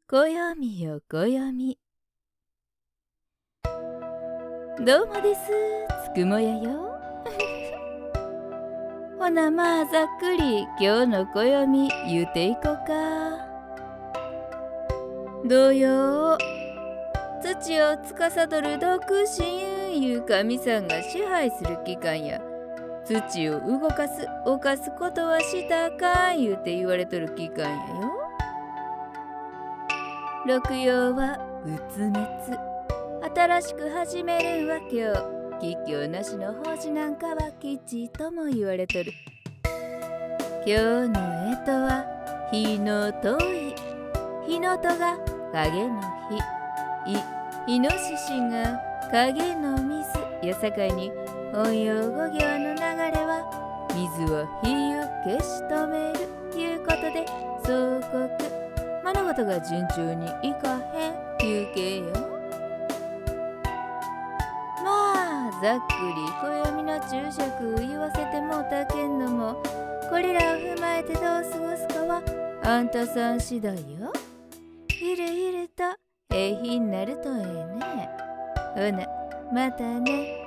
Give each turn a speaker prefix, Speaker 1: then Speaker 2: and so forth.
Speaker 1: 暦よ暦。どうもです、つくもやよ。ほなまあざっくり今日の暦言うていこか。土曜、土を司る独身いう神さんが支配する機関や、土を動かす犯すことはしたらあかん言うて言われとる機関やよ。六曜はうつ滅、新しく始めるんは今日、吉凶なしの法事なんかは吉とも言われとる。今日の干支は日のとい、日のとが影の日、イノシシが影の水やさかいに、本用語行の流れは水は火を消し止めるいうことで、総国物事が順調にいかへん休憩よ。まあざっくり暦の注釈言わせてもうたけんのも、これらを踏まえてどう過ごすかはあんたさん次第よ。ゆるゆるとええ日になるとええね。ほなまたね。